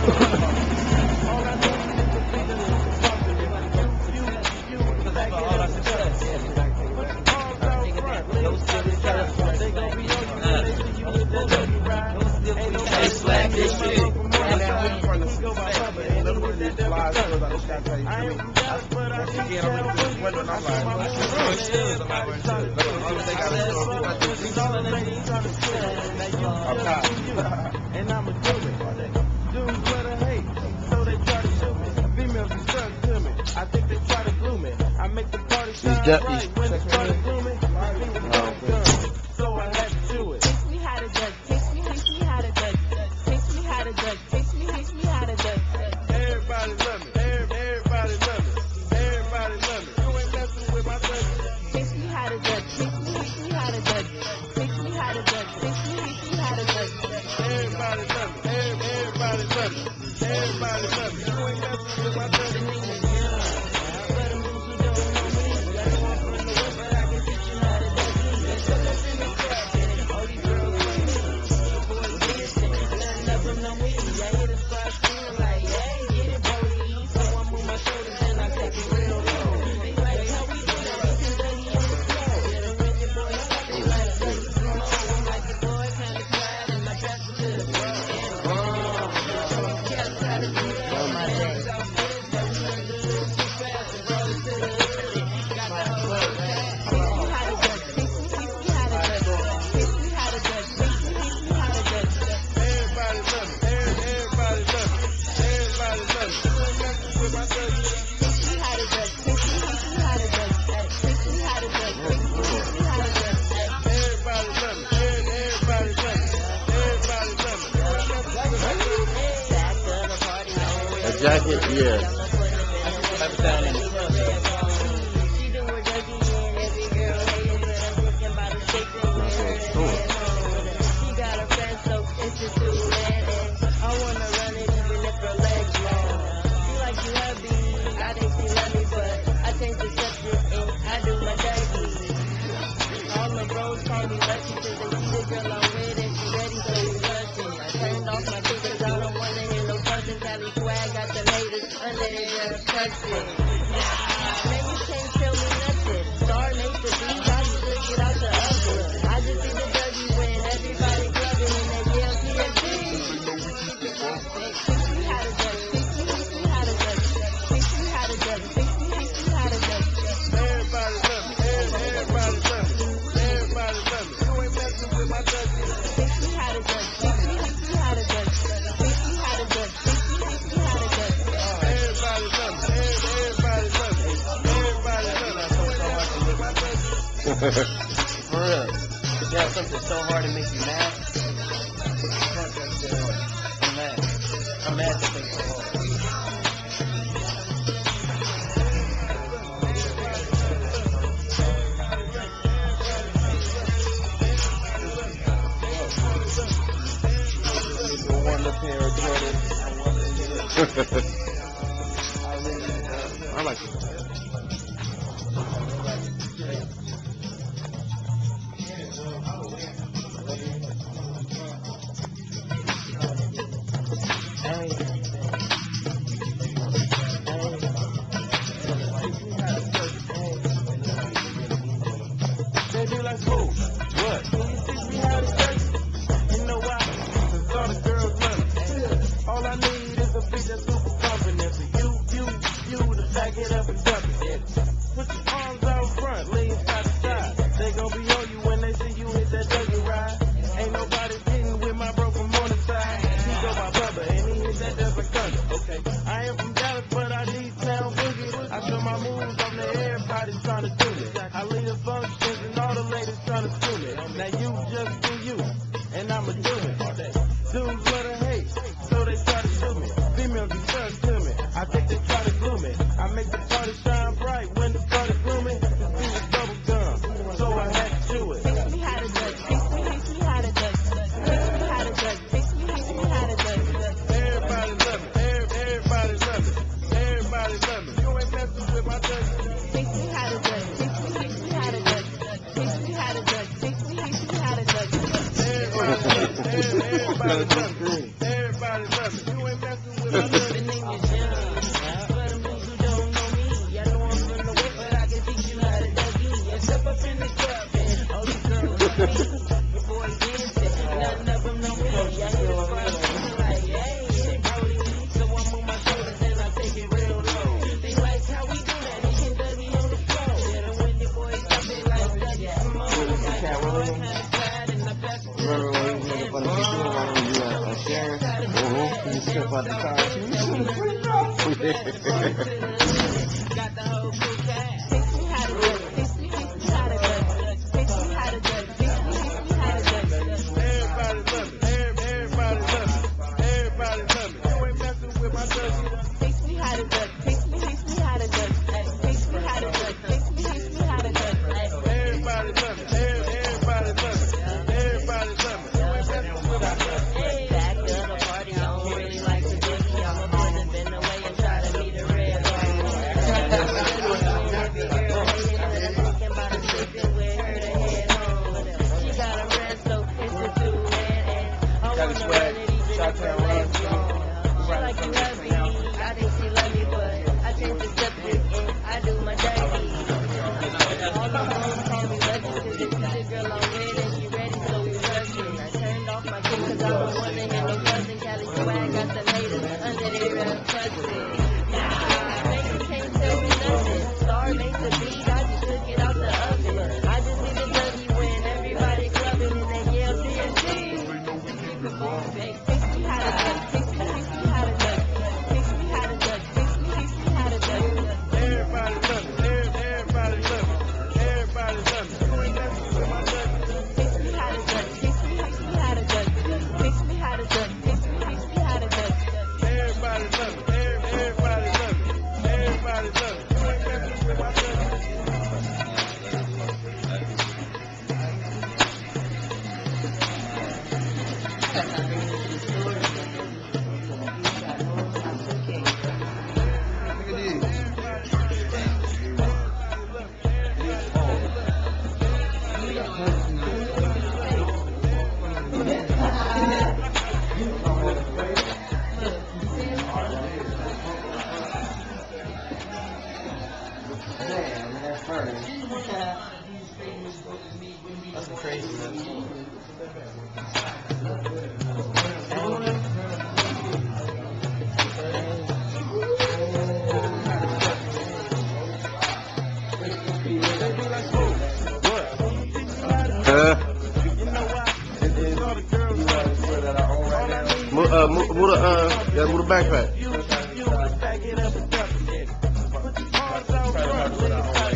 And I'ma do it. Dudes better hate, so they try to shoot me. Females be stuck to me. I think they try to glue me. I make the party shine bright when it's try to glue me. So I had to do it. Teach me how to judge. Teach me how to judge. Teach me how to judge. Teach me how to judge. Everybody love me. Everybody love me. Everybody love me. You ain't messing with my judge. Teach me how to judge. Teach me how to judge. Teach me how to judge. Teach me how to judge. Everybody love me. Everybody love me. Everybody love me. You ain't messing with my judge. Jacket, yeah. For real. If you have something so hard to make you mad, I'm mad. I'm mad that thing's so hard. One pair of Jordans. I like it. They be like, who? What? Can you teach me how to sex? You know why? 'Cause all the girls love me. All I need is a bitch that's super confident. For you to back it up and dump it. Put your arms out front, lean side to side. They gon' be on you when they see you hit that dougie ride. Ain't nobody getting with my bro from on the side. He go by Bubba and he hit that Everybody love me. You ain't messing with my Living in your gym. For them dudes who don't know me, I know I'm from the way, but I can teach you how to dougie. I step up in the club and all these girls love me. Your boy dancing, nothing of them know me. I hear the crowd singing like, hey, they Brody. So I move my shoulders and I take it real low. They like how we do that, they can dougie on the floor. And when the boys stop, they like dougie some more. Like the boy kind of slide and I pass it to the Remember when he was making fun of people when you were sharing? You step out the car. got the whole crew cast. Teach me how to do it. Teach me how to do it. Teach me how to do it. Teach me how to do it. Everybody love me. Everybody love me. Everybody love me. You ain't messing with my dirty. Teach me how to do it. Teach me how to do it. Teach me how to do it. Teach me how to do it. Everybody love me. Everybody love me. Everybody love me. You ain't messing with my dirty. Back to the party, I don't really like to boogie. I'm a boy that been away and try to meet a red ball. Every girl hating and thinking about a sleeping with her to head home. She got a red, so it's a two-man. I wanna run it even if her legs long. She like you love me, I think she love me, but I change the subject and I do my dirty. All the hoes call me lucky, cause if you the girl I'm with and she ready, so we rushing. I turned off my kick cause I don't wanna hear no fussing. Cali swag got some haters under their real cussing. Nah, baby can't tell me nothing. Star makes the beat, I just took it out the oven. I just need the dougie when everybody clubbing and they yell TNT. Teach me how to duck, teach me how to duck, teach me how to duck, teach me how to duck. Everybody love me. Everybody love me. Everybody love me. You ain't messing with my dirty. Teach me how to duck, teach me how to duck, teach me how to duck, teach me how to duck. Everybody love me. Everybody love me. Everybody love me. You ain't messing with my dirty. That's crazy. Move the backpack. You back it up and dump it. Put your paws out front, legs